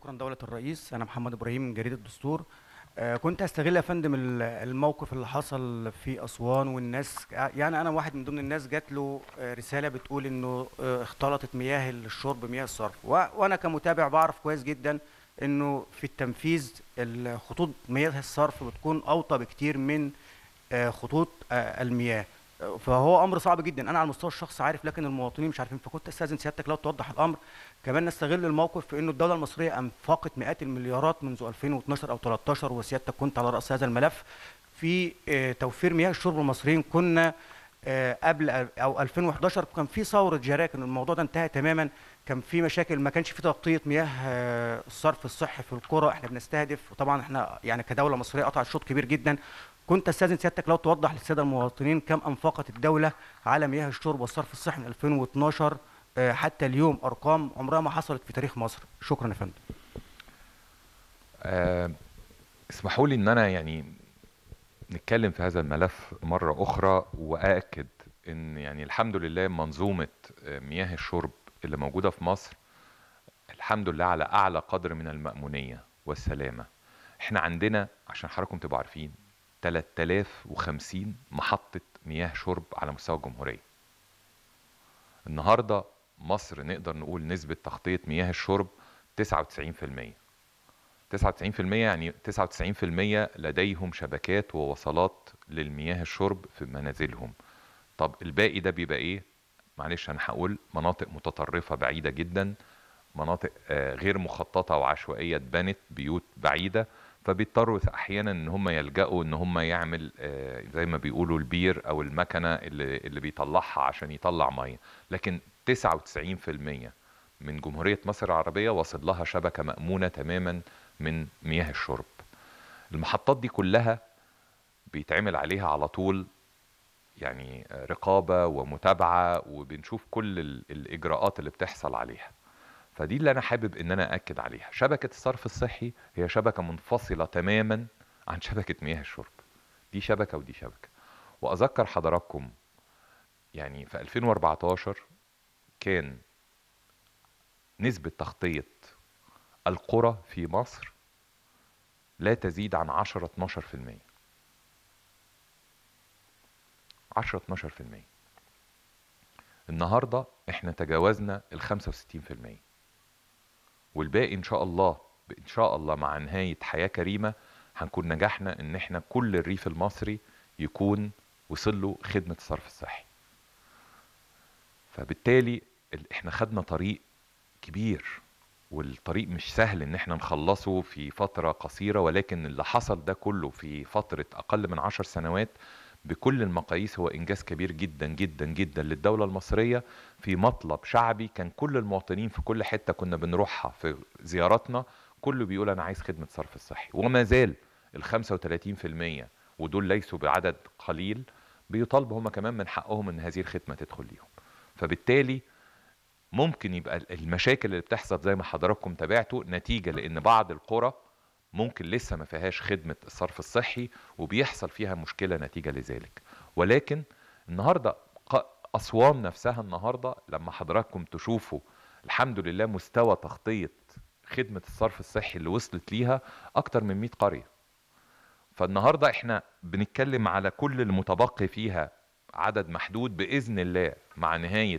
شكرا دولة الرئيس. أنا محمد إبراهيم من جريدة الدستور. كنت هستغل يا فندم الموقف اللي حصل في أسوان، والناس يعني أنا واحد من ضمن الناس جات له رسالة بتقول إنه اختلطت مياه الشرب بمياه الصرف، وأنا كمتابع بعرف كويس جدا إنه في التنفيذ خطوط مياه الصرف بتكون أوطى بكتير من خطوط المياه. فهو امر صعب جدا، انا على المستوى الشخصي عارف لكن المواطنين مش عارفين. فكنت استاذن سيادتك لو توضح الامر. كمان نستغل الموقف في انه الدوله المصريه انفقت مئات المليارات منذ 2012 او 13، وسيادتك كنت على راس هذا الملف في توفير مياه الشرب للمصريين. كنا قبل او 2011 كان في ثوره جراكن، الموضوع ده انتهى تماما. كان في مشاكل، ما كانش في تغطيه مياه الصرف الصحي في القرى. احنا بنستهدف، وطبعا احنا يعني كدوله مصريه قطعت شوط كبير جدا. كنت استاذن سيادتك لو توضح للساده المواطنين كم انفقت الدوله على مياه الشرب والصرف الصحي من 2012 حتى اليوم، ارقام عمرها ما حصلت في تاريخ مصر. شكرا يا فندم. آه، اسمحوا لي ان انا نتكلم في هذا الملف مرة اخرى واأكد ان الحمد لله منظومة مياه الشرب اللي موجودة في مصر الحمد لله على اعلى قدر من المأمونية والسلامة. احنا عندنا عشان حضراتكم تبقوا عارفين 3050 محطة مياه شرب على مستوى الجمهورية. النهاردة مصر نقدر نقول نسبة تغطية مياه الشرب 99%. 99% يعني 99% لديهم شبكات ووصلات للمياه الشرب في منازلهم. طب الباقي ده بيبقى ايه؟ معلش انا هقول مناطق متطرفة بعيدة جدا، مناطق غير مخططة وعشوائية اتبنت بيوت بعيدة، فبيضطروا احيانا ان هم يلجأوا ان هم يعمل زي ما بيقولوا البير او المكنة اللي بيطلعها عشان يطلع مية. لكن 99% من جمهورية مصر العربية وصل لها شبكة مأمونة تماما من مياه الشرب. المحطات دي كلها بيتعمل عليها على طول رقابة ومتابعة، وبنشوف كل الإجراءات اللي بتحصل عليها. فدي اللي أنا حابب إن أنا أكد عليها. شبكة الصرف الصحي هي شبكة منفصلة تماما عن شبكة مياه الشرب. دي شبكة ودي شبكة. وأذكر حضراتكم في 2014 كان نسبة تغطية القرى في مصر لا تزيد عن 10-12%. 10-12%. النهاردة احنا تجاوزنا ال 65%، والباقي ان شاء الله ان شاء الله مع نهاية حياة كريمة هنكون نجحنا ان احنا كل الريف المصري يكون وصل له خدمة الصرف الصحي. فبالتالي احنا خدنا طريق كبير، والطريق مش سهل ان احنا نخلصه في فترة قصيرة، ولكن اللي حصل ده كله في فترة اقل من 10 سنوات بكل المقاييس هو انجاز كبير جدا جدا جدا للدولة المصرية في مطلب شعبي. كان كل المواطنين في كل حتة كنا بنروحها في زياراتنا كله بيقول انا عايز خدمة صرف الصحي، وما زال ال 35% ودول ليسوا بعدد قليل بيطالبوا هم كمان من حقهم ان هذه الخدمة تدخل ليهم. فبالتالي ممكن يبقى المشاكل اللي بتحصل زي ما حضراتكم تابعتوا نتيجة لان بعض القرى ممكن لسه ما فيهاش خدمة الصرف الصحي وبيحصل فيها مشكلة نتيجة لذلك. ولكن النهاردة أسوان نفسها النهاردة لما حضراتكم تشوفوا الحمد لله مستوى تغطية خدمة الصرف الصحي اللي وصلت ليها أكتر من 100 قرية. فالنهاردة احنا بنتكلم على كل المتبقي فيها عدد محدود بإذن الله مع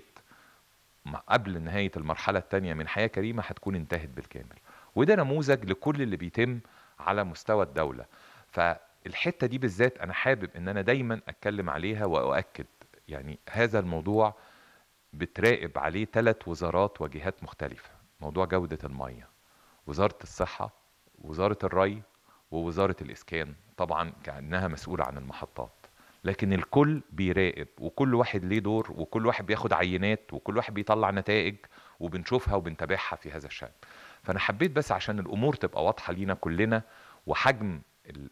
قبل نهاية المرحلة الثانية من حياة كريمة هتكون انتهت بالكامل. وده نموذج لكل اللي بيتم على مستوى الدولة. فالحتة دي بالذات أنا حابب أن أنا دايما أتكلم عليها وأؤكد هذا الموضوع بتراقب عليه 3 وزارات وجهات مختلفة. موضوع جودة المياه، وزارة الصحة، وزارة الري، ووزارة الإسكان، طبعا كأنها مسؤولة عن المحطات. لكن الكل بيراقب وكل واحد ليه دور وكل واحد بياخد عينات وكل واحد بيطلع نتائج وبنشوفها وبنتابعها في هذا الشأن. فأنا حبيت بس عشان الأمور تبقى واضحة لينا كلنا، وحجم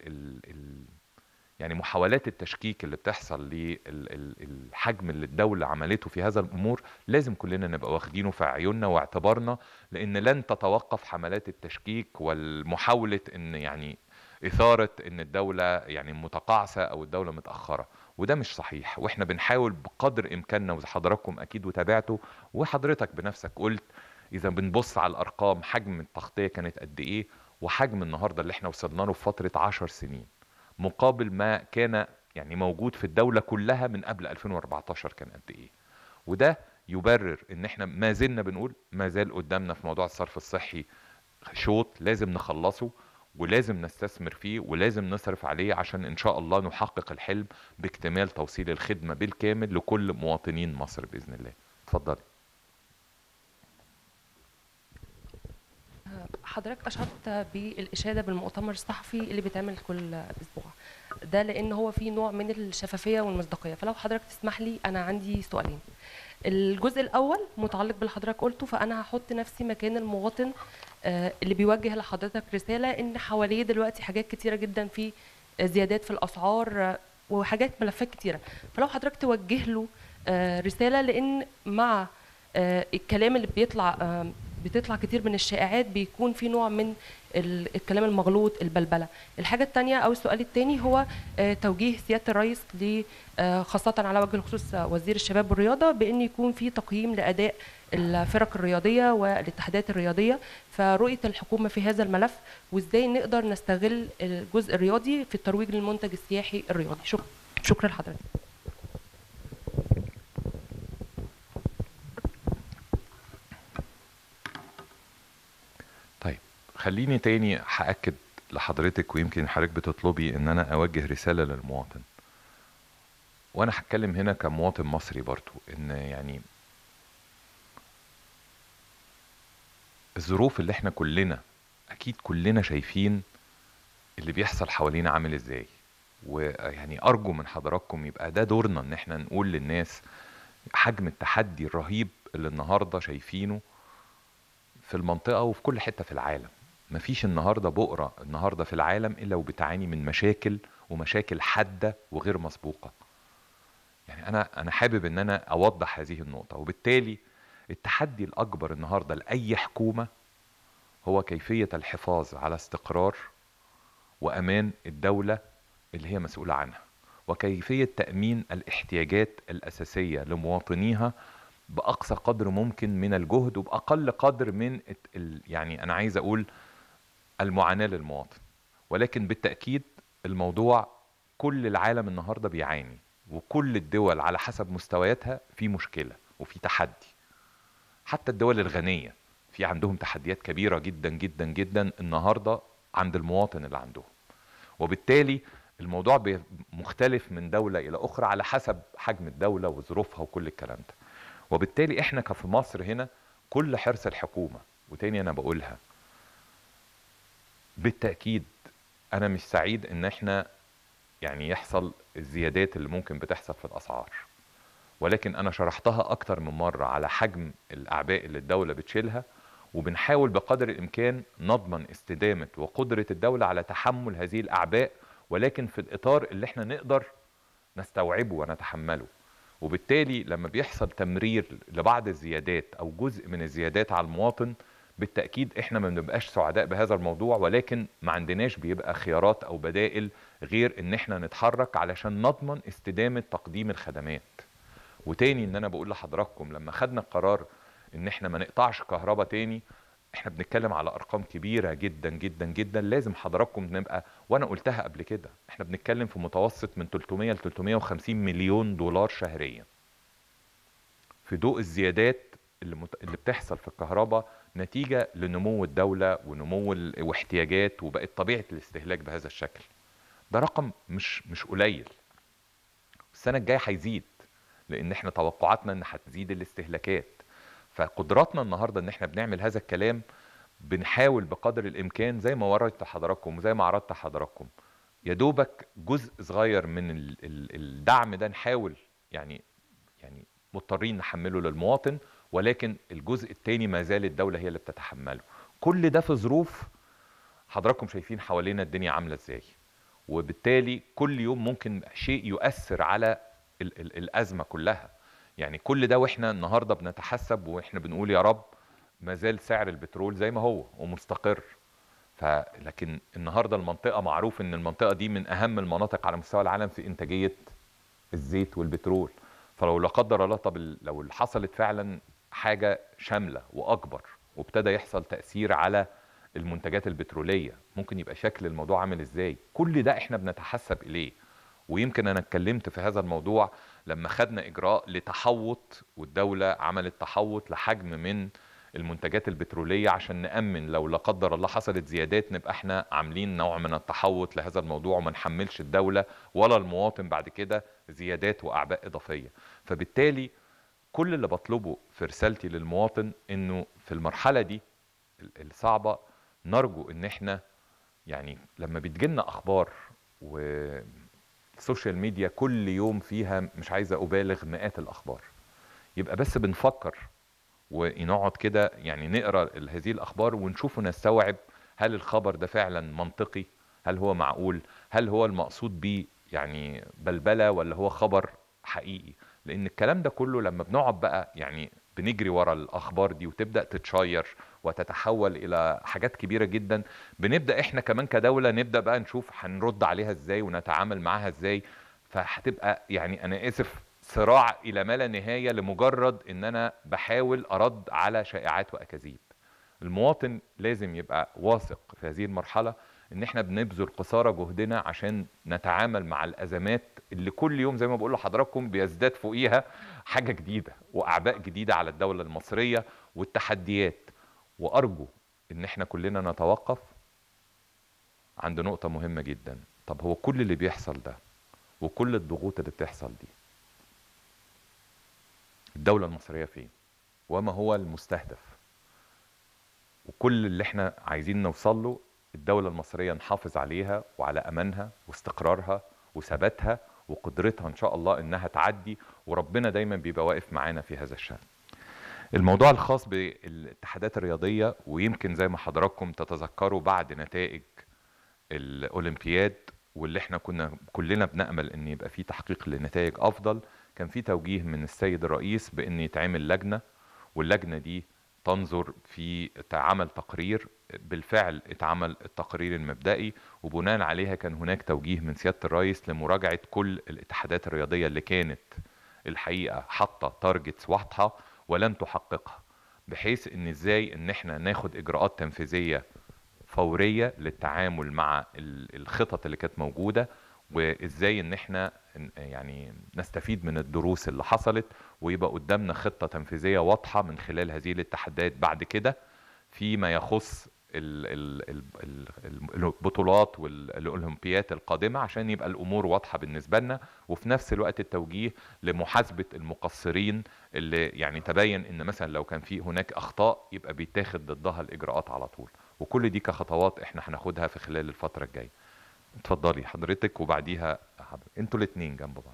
محاولات التشكيك اللي بتحصل للحجم اللي الدولة عملته في هذا الأمور لازم كلنا نبقى واخدينه في عيوننا واعتبارنا، لأن لن تتوقف حملات التشكيك والمحاولة إن إثارة إن الدولة متقاعسة أو الدولة متأخرة، وده مش صحيح. وإحنا بنحاول بقدر إمكاننا، وحضراتكم أكيد وتابعتوا وحضرتك بنفسك قلت اذا بنبص على الارقام، حجم التغطيه كانت قد ايه، وحجم النهارده اللي احنا وصلنا له في فتره 10 سنين مقابل ما كان يعني موجود في الدوله كلها من قبل 2014 كان قد ايه. وده يبرر ان احنا ما زلنا بنقول ما زال قدامنا في موضوع الصرف الصحي شوط لازم نخلصه، ولازم نستثمر فيه، ولازم نصرف عليه عشان ان شاء الله نحقق الحلم باكتمال توصيل الخدمة بالكامل لكل مواطنين مصر بإذن الله. اتفضلي. حضرتك أشرت بالإشادة بالمؤتمر الصحفي اللي بيتعمل كل أسبوع، ده لأن هو فيه نوع من الشفافية والمصداقية. فلو حضرتك تسمح لي أنا عندي سؤالين. الجزء الأول متعلق باللي حضرتك قلته، فأنا هحط نفسي مكان المواطن اللي بيوجه لحضرتك رسالة إن حواليه دلوقتي حاجات كتيرة جدا، في زيادات في الأسعار وحاجات ملفات كتيرة. فلو حضرتك توجه له رسالة، لأن مع الكلام اللي بتطلع كتير من الشائعات بيكون في نوع من الكلام المغلوط، البلبله. الحاجه الثانيه او السؤال الثاني هو توجيه سياده الرئيس خاصه على وجه الخصوص وزير الشباب والرياضه بان يكون في تقييم لاداء الفرق الرياضيه والاتحادات الرياضيه. فرؤيه الحكومه في هذا الملف، وازاي نقدر نستغل الجزء الرياضي في الترويج للمنتج السياحي الرياضي. شكرا لحضرتك. طيب خليني تاني هأكد لحضرتك، ويمكن حضرتك بتطلبي ان انا اوجه رسالة للمواطن، وانا هتكلم هنا كمواطن مصري برضو، ان يعني الظروف اللي احنا كلنا اكيد كلنا شايفين اللي بيحصل حوالينا عامل ازاي. ويعني ارجو من حضراتكم يبقى ده دورنا، ان احنا نقول للناس حجم التحدي الرهيب اللي النهاردة شايفينه في المنطقة وفي كل حتة في العالم. مفيش النهاردة بؤرة النهاردة في العالم إلا وبتعاني من مشاكل، ومشاكل حادة وغير مسبوقة. يعني أنا حابب إن أنا أوضح هذه النقطة. وبالتالي التحدي الأكبر النهاردة لأي حكومة هو كيفية الحفاظ على استقرار وأمان الدولة اللي هي مسؤولة عنها، وكيفية تأمين الاحتياجات الأساسية لمواطنيها بأقصى قدر ممكن من الجهد، وبأقل قدر من يعني أنا عايز أقول المعاناة للمواطن. ولكن بالتأكيد الموضوع كل العالم النهاردة بيعاني، وكل الدول على حسب مستوياتها في مشكلة وفي تحدي. حتى الدول الغنية في عندهم تحديات كبيرة جدا جدا جدا النهاردة عند المواطن اللي عندهم. وبالتالي الموضوع مختلف من دولة إلى أخرى على حسب حجم الدولة وظروفها وكل الكلام ده. وبالتالي احنا كفي مصر هنا كل حرص الحكومة، وتاني انا بقولها بالتأكيد انا مش سعيد ان احنا يعني يحصل الزيادات اللي ممكن بتحصل في الاسعار، ولكن انا شرحتها اكتر من مرة على حجم الاعباء اللي الدولة بتشيلها، وبنحاول بقدر الامكان نضمن استدامة وقدرة الدولة على تحمل هذه الاعباء، ولكن في الاطار اللي احنا نقدر نستوعبه ونتحمله. وبالتالي لما بيحصل تمرير لبعض الزيادات او جزء من الزيادات على المواطن، بالتأكيد احنا ما بنبقاش سعداء بهذا الموضوع، ولكن ما عندناش بيبقى خيارات او بدائل غير ان احنا نتحرك علشان نضمن استدامة تقديم الخدمات. وتاني ان انا بقول لحضراتكم لما خدنا القرار ان احنا ما نقطعش كهرباء تاني، احنا بنتكلم على ارقام كبيرة جدا جدا جدا. لازم حضراتكم نبقى، وانا قلتها قبل كده، احنا بنتكلم في متوسط من 300 ل 350 مليون دولار شهريا في ضوء الزيادات اللي بتحصل في الكهرباء نتيجة لنمو الدولة ونمو واحتياجات، وبقت طبيعة الاستهلاك بهذا الشكل. ده رقم مش قليل. السنة الجاية هيزيد، لان احنا توقعاتنا ان هتزيد الاستهلاكات. فقدراتنا النهاردة ان احنا بنعمل هذا الكلام، بنحاول بقدر الامكان زي ما وريت حضراتكم وزي ما عرضت حضراتكم، يا دوبك جزء صغير من الدعم ده نحاول يعني مضطرين نحمله للمواطن، ولكن الجزء التاني ما زال الدولة هي اللي بتتحمله. كل ده في ظروف حضراتكم شايفين حوالينا الدنيا عاملة ازاي، وبالتالي كل يوم ممكن شيء يؤثر على الأزمة كلها. يعني كل ده واحنا النهاردة بنتحسب واحنا بنقول يا رب ما زال سعر البترول زي ما هو ومستقر. لكن النهاردة المنطقة معروف ان المنطقة دي من اهم المناطق على مستوى العالم في انتاجية الزيت والبترول. فلو لا قدر الله، طب لو حصلت فعلا حاجة شاملة واكبر وابتدى يحصل تأثير على المنتجات البترولية. ممكن يبقى شكل الموضوع عامل ازاي؟ كل ده احنا بنتحسب اليه. ويمكن انا اتكلمت في هذا الموضوع لما خدنا اجراء لتحوط، والدولة عملت تحوط لحجم من المنتجات البترولية عشان نأمن لو لا قدر الله حصلت زيادات نبقى احنا عاملين نوع من التحوط لهذا الموضوع، وما نحملش الدولة ولا المواطن بعد كده زيادات وأعباء إضافية. فبالتالي كل اللي بطلبه في رسالتي للمواطن انه في المرحلة دي الصعبة نرجو ان احنا يعني لما بتجيلنا اخبار، والسوشيال ميديا كل يوم فيها مش عايزة ابالغ مئات الاخبار، يبقى بس بنفكر ونقعد كده يعني نقرا هذه الاخبار ونشوف ونستوعب هل الخبر ده فعلا منطقي، هل هو معقول، هل هو المقصود بيه يعني بلبلة ولا هو خبر حقيقي. لان الكلام ده كله لما بنقعد بقى يعني بنجري ورا الاخبار دي وتبدا تتشير وتتحول الى حاجات كبيره جدا، بنبدا احنا كمان كدوله نبدا بقى نشوف هنرد عليها ازاي ونتعامل معاها ازاي. فهتبقى يعني انا اسف صراع الى ما لا نهايه لمجرد ان انا بحاول ارد على شائعات واكاذيب. المواطن لازم يبقى واثق في هذه المرحله ان احنا بنبذل قصارى جهدنا عشان نتعامل مع الازمات اللي كل يوم زي ما بقول لحضراتكم بيزداد فوقيها حاجه جديده واعباء جديده على الدوله المصريه والتحديات. وارجو ان احنا كلنا نتوقف عند نقطه مهمه جدا. طب هو كل اللي بيحصل ده وكل الضغوط اللي بتحصل دي الدوله المصريه فين؟ وما هو المستهدف؟ وكل اللي احنا عايزين نوصل له الدولة المصرية نحافظ عليها وعلى أمانها واستقرارها وثباتها وقدرتها إن شاء الله إنها تعدي، وربنا دايما بيبقى واقف معانا في هذا الشأن. الموضوع الخاص بالاتحادات الرياضية، ويمكن زي ما حضراتكم تتذكروا بعد نتائج الأولمبياد واللي احنا كنا كلنا بنأمل إن يبقى فيه تحقيق لنتائج أفضل، كان في توجيه من السيد الرئيس بإن يتعمل لجنة، واللجنة دي تنظر في عمل تقرير. بالفعل اتعمل التقرير المبدئي، وبناء عليها كان هناك توجيه من سيادة الرئيس لمراجعة كل الاتحادات الرياضية اللي كانت الحقيقة حاطة تارجتس واضحة ولن تحققها، بحيث ان ازاي ان احنا ناخد اجراءات تنفيذية فورية للتعامل مع الخطط اللي كانت موجودة، وازاي ان احنا يعني نستفيد من الدروس اللي حصلت ويبقى قدامنا خطة تنفيذية واضحة من خلال هذه الاتحادات بعد كده فيما يخص البطولات والأولمبيات القادمة، عشان يبقى الأمور واضحة بالنسبة لنا. وفي نفس الوقت التوجيه لمحاسبة المقصرين اللي يعني تبين ان مثلا لو كان في هناك أخطاء يبقى بيتاخد ضدها الإجراءات على طول. وكل دي كخطوات احنا هناخدها في خلال الفترة الجاية. اتفضلي حضرتك وبعديها انتوا الاثنين جنب بعض.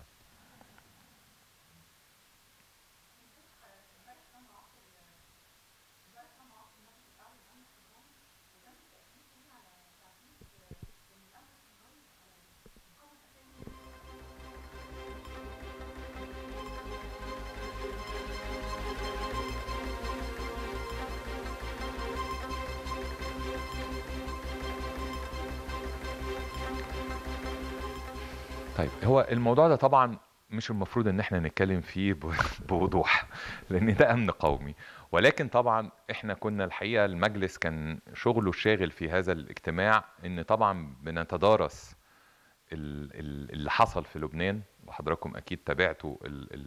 طيب هو الموضوع ده طبعا مش المفروض ان احنا نتكلم فيه بوضوح لان ده امن قومي، ولكن طبعا احنا كنا الحقيقة المجلس كان شغله الشاغل في هذا الاجتماع ان طبعا بنتدارس اللي حصل في لبنان، وحضراتكم اكيد تابعتوا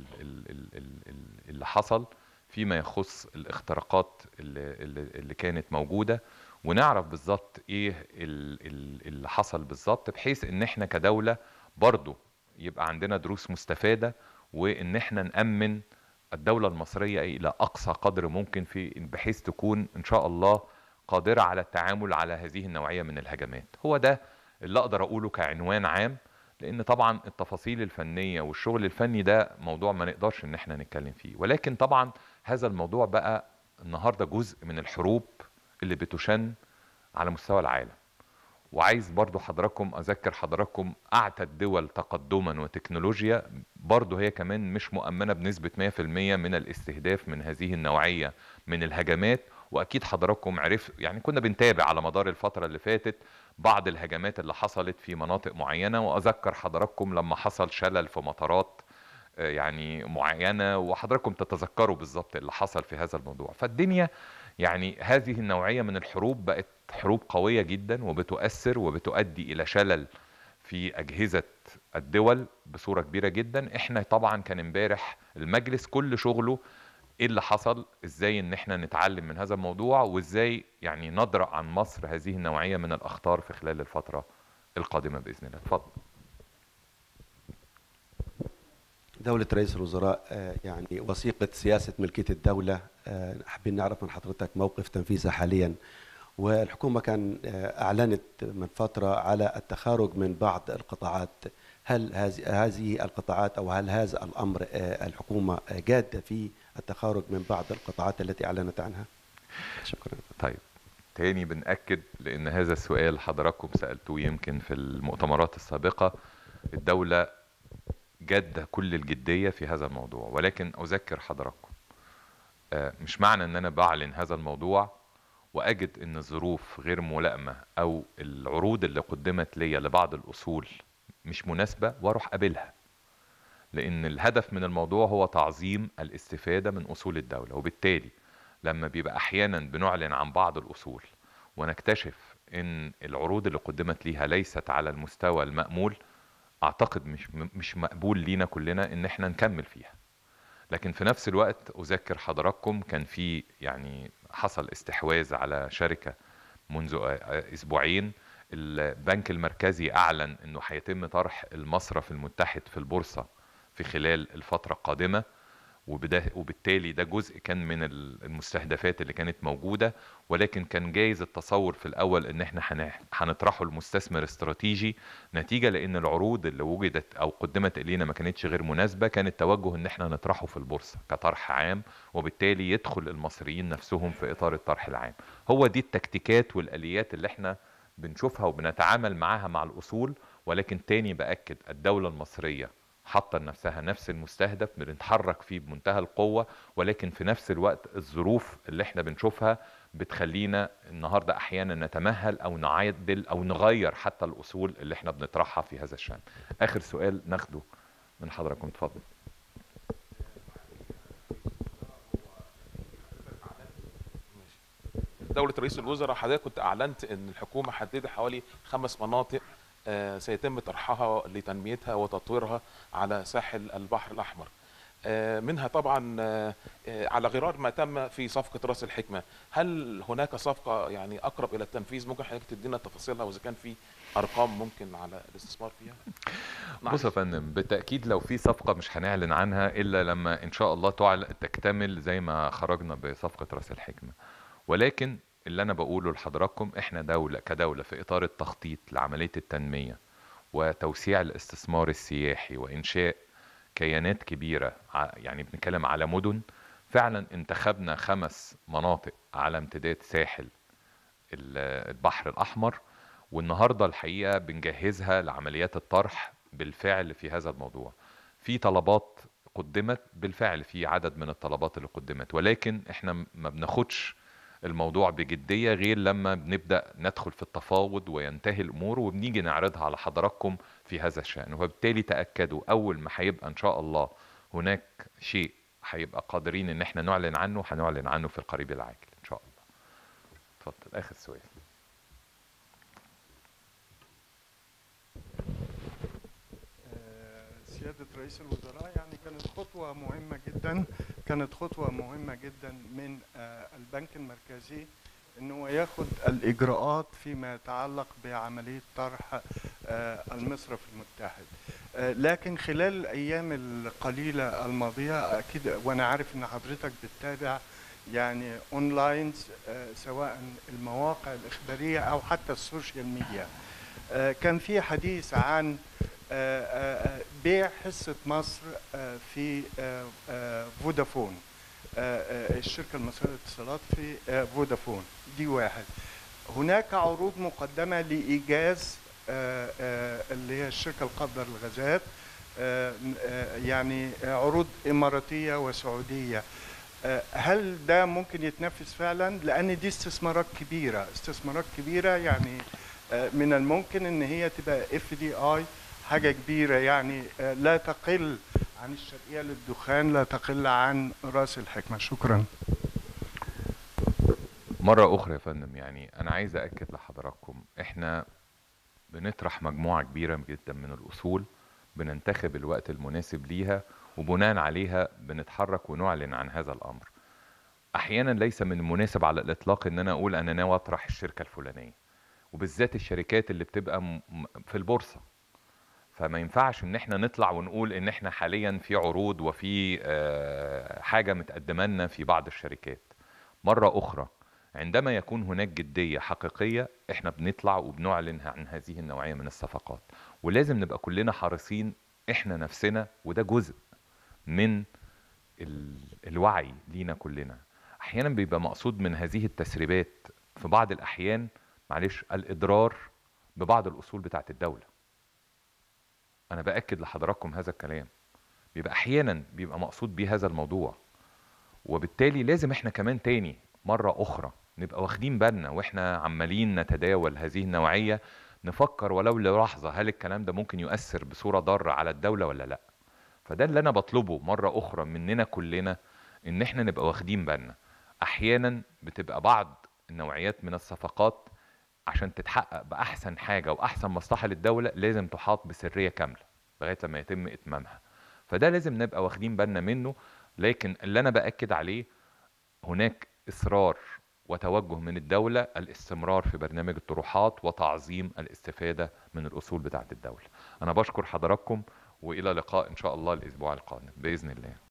اللي حصل فيما يخص الاختراقات اللي كانت موجودة، ونعرف بالظبط ايه اللي حصل بالظبط، بحيث ان احنا كدولة برضو يبقى عندنا دروس مستفادة، وان احنا نأمن الدولة المصرية الى اقصى قدر ممكن في بحيث تكون ان شاء الله قادرة على التعامل على هذه النوعية من الهجمات. هو ده اللي اقدر اقوله كعنوان عام، لان طبعا التفاصيل الفنية والشغل الفني ده موضوع ما نقدرش ان احنا نتكلم فيه، ولكن طبعا هذا الموضوع بقى النهاردة جزء من الحروب اللي بتشن على مستوى العالم. وعايز برضو حضراتكم اذكر حضراتكم اعتى الدول تقدما وتكنولوجيا برضو هي كمان مش مؤمنة بنسبة 100% من الاستهداف من هذه النوعية من الهجمات. واكيد حضراتكم عرف يعني كنا بنتابع على مدار الفترة اللي فاتت بعض الهجمات اللي حصلت في مناطق معينة، واذكر حضراتكم لما حصل شلل في مطارات يعني معينة، وحضراتكم تتذكروا بالظبط اللي حصل في هذا الموضوع. فالدنيا يعني هذه النوعية من الحروب بقت حروب قوية جدا، وبتؤثر وبتؤدي إلى شلل في أجهزة الدول بصورة كبيرة جدا. احنا طبعا كان امبارح المجلس كل شغله ايه اللي حصل، ازاي ان احنا نتعلم من هذا الموضوع، وازاي يعني ندرأ عن مصر هذه النوعية من الأخطار في خلال الفترة القادمة بإذن الله. اتفضل. دولة رئيس الوزراء، يعني وثيقة سياسة ملكية الدولة، حابين نعرف من حضرتك موقف تنفيذها حاليا. والحكومة كان أعلنت من فترة على التخارج من بعض القطاعات. هل هذه القطاعات أو هل هذا الأمر الحكومة جادة في التخارج من بعض القطاعات التي أعلنت عنها؟ شكرا. طيب، تاني بنأكد لأن هذا السؤال حضراتكم سألتوه يمكن في المؤتمرات السابقة. الدولة جادة كل الجدية في هذا الموضوع، ولكن أذكر حضراتكم مش معنى أن أنا بعلن هذا الموضوع وأجد أن الظروف غير ملائمة أو العروض اللي قدمت لي لبعض الأصول مش مناسبة وأروح قابلها، لأن الهدف من الموضوع هو تعظيم الاستفادة من أصول الدولة. وبالتالي لما بيبقى أحيانا بنعلن عن بعض الأصول ونكتشف أن العروض اللي قدمت ليها ليست على المستوى المأمول، أعتقد مش مقبول لينا كلنا أن احنا نكمل فيها. لكن في نفس الوقت أذكر حضراتكم كان في يعني حصل استحواذ على شركة منذ أسبوعين. البنك المركزي أعلن أنه هيتم طرح المصرف المتحد في البورصة في خلال الفترة القادمة، وبالتالي ده جزء كان من المستهدفات اللي كانت موجودة. ولكن كان جايز التصور في الأول ان احنا هنطرحه المستثمر استراتيجي، نتيجة لان العروض اللي وجدت او قدمت الينا ما كانتش غير مناسبة. كان التوجه ان احنا نطرحه في البورصة كطرح عام، وبالتالي يدخل المصريين نفسهم في اطار الطرح العام. هو دي التكتيكات والآليات اللي احنا بنشوفها وبنتعامل معاها مع الأصول. ولكن تاني بأكد، الدولة المصرية حاطه لنفسها نفس المستهدف، بنتحرك فيه بمنتهى القوة. ولكن في نفس الوقت الظروف اللي احنا بنشوفها بتخلينا النهاردة احيانا نتمهل او نعدل او نغير حتى الاصول اللي احنا بنطرحها في هذا الشأن. اخر سؤال ناخده من حضراتكم، اتفضل. دولة رئيس الوزراء، حضرتك كنت اعلنت ان الحكومة حددت حوالي 5 مناطق سيتم طرحها لتنميتها وتطويرها على ساحل البحر الأحمر. منها طبعا على غرار ما تم في صفقة رأس الحكمة. هل هناك صفقة يعني أقرب إلى التنفيذ؟ ممكن حضرتك تدينا تفاصيلها وإذا كان في أرقام ممكن على الاستثمار فيها؟ بص يا فندم، بالتأكيد لو في صفقة مش هنعلن عنها إلا لما إن شاء الله تكتمل زي ما خرجنا بصفقة رأس الحكمة. ولكن اللي أنا بقوله لحضراتكم، إحنا دولة كدولة في إطار التخطيط لعملية التنمية وتوسيع الاستثمار السياحي وإنشاء كيانات كبيرة، يعني بنتكلم على مدن. فعلا انتخبنا 5 مناطق على امتداد ساحل البحر الأحمر، والنهاردة الحقيقة بنجهزها لعمليات الطرح بالفعل في هذا الموضوع. في طلبات قدمت بالفعل، في عدد من الطلبات اللي قدمت، ولكن احنا ما بناخدش الموضوع بجدية غير لما بنبدأ ندخل في التفاوض وينتهي الأمور وبنيجي نعرضها على حضراتكم في هذا الشأن. وبالتالي تأكدوا أول ما هيبقى إن شاء الله هناك شيء هيبقى قادرين إن احنا نعلن عنه، هنعلن عنه في القريب العاجل إن شاء الله. اتفضل آخر سؤال. سيادة رئيس الوزراء، يعني كانت خطوة مهمة جدا من البنك المركزي انه ياخد الاجراءات فيما يتعلق بعملية طرح المصرف المتحد. لكن خلال الايام القليلة الماضية، اكيد وانا عارف ان حضرتك بتتابع يعني اونلاين سواء المواقع الاخبارية او حتى السوشيال ميديا، كان في حديث عن بيع حصة مصر في فودافون، الشركة المصرية للاتصالات في فودافون. دي واحد. هناك عروض مقدمة لإيجاز اللي هي الشركة القابضة للغازات، يعني عروض إماراتية وسعودية. هل ده ممكن يتنفذ فعلا؟ لأن دي استثمارات كبيرة يعني من الممكن ان هي تبقى FDI حاجة كبيرة، يعني لا تقل عن الشرقية للدخان لا تقل عن رأس الحكمة. شكرا. مرة أخرى يا فندم، يعني أنا عايز أأكد لحضراتكم إحنا بنطرح مجموعة كبيرة جدا من الأصول، بننتخب الوقت المناسب ليها، وبناء عليها بنتحرك ونعلن عن هذا الأمر. أحيانا ليس من المناسب على الإطلاق إن أنا أقول أنا ناوي أطرح الشركة الفلانية، وبالذات الشركات اللي بتبقى في البورصة. فما ينفعش ان احنا نطلع ونقول ان احنا حاليا في عروض وفي حاجة متقدمة لنا في بعض الشركات. مرة اخرى عندما يكون هناك جدية حقيقية احنا بنطلع وبنعلن عن هذه النوعية من الصفقات، ولازم نبقى كلنا حريصين احنا نفسنا، وده جزء من الوعي لينا كلنا. احيانا بيبقى مقصود من هذه التسريبات في بعض الاحيان معلش الاضرار ببعض الاصول بتاعت الدولة. أنا بأكد لحضراتكم هذا الكلام، بيبقى أحيانا بيبقى مقصود بيه هذا الموضوع، وبالتالي لازم إحنا كمان تاني مرة أخرى نبقى واخدين بالنا وإحنا عمالين نتداول هذه النوعية، نفكر ولو للحظة هل الكلام ده ممكن يؤثر بصورة ضارة على الدولة ولا لأ. فده اللي أنا بطلبه مرة أخرى مننا كلنا، إن إحنا نبقى واخدين بالنا. أحيانا بتبقى بعض النوعيات من الصفقات عشان تتحقق بأحسن حاجة وأحسن مصلحة للدولة لازم تحاط بسرية كاملة لغاية لما يتم إتمامها، فده لازم نبقى واخدين بالنا منه. لكن اللي أنا بأكد عليه هناك إصرار وتوجه من الدولة الاستمرار في برنامج الطروحات وتعظيم الاستفادة من الأصول بتاعت الدولة. أنا بشكر حضراتكم، وإلى لقاء إن شاء الله الأسبوع القادم بإذن الله.